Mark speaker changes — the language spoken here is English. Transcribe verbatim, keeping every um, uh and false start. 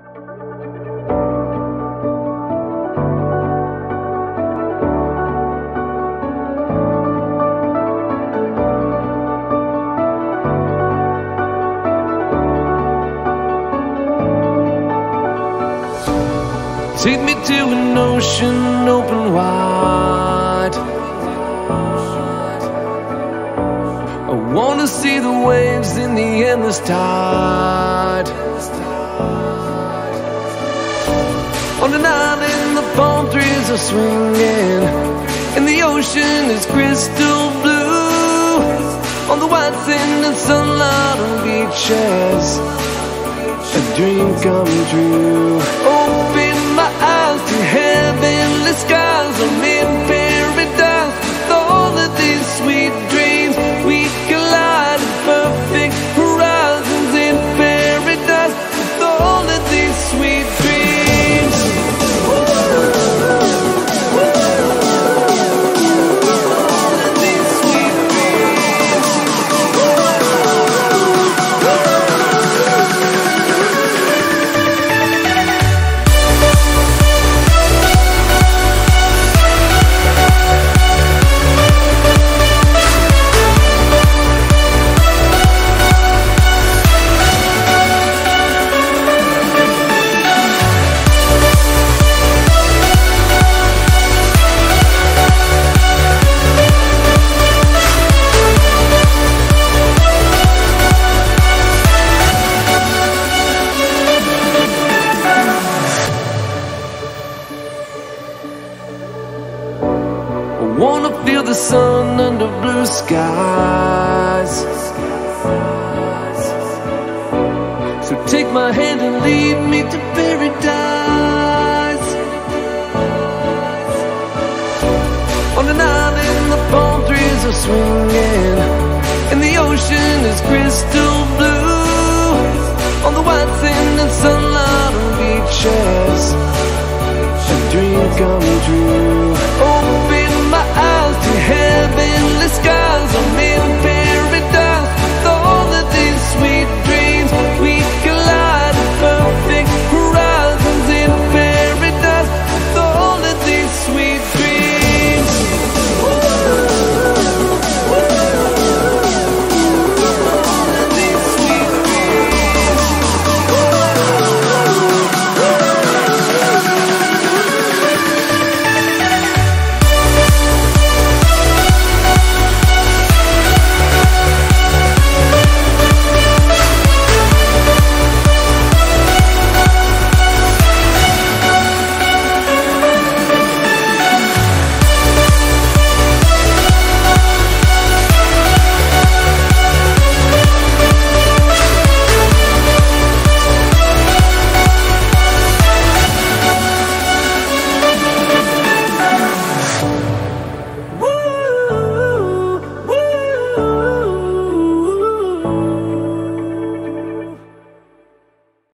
Speaker 1: Take me to an ocean open wide. I wanna see the waves in the endless tide. On an island the palm trees are swinging, and the ocean is crystal blue. On the white sand and sunlight on beaches, a dream come true. Open my eyes to heavenly skies. I'm in paradise with all of these sweet dreams. We collide in perfect horizons in paradise with all of these sweet dreams. Wanna feel the sun under blue skies. So take my hand and lead me to paradise. On an island the palm trees are swinging, and the ocean is crystal blue. On the white sand and sunlight on beaches, a dream come true.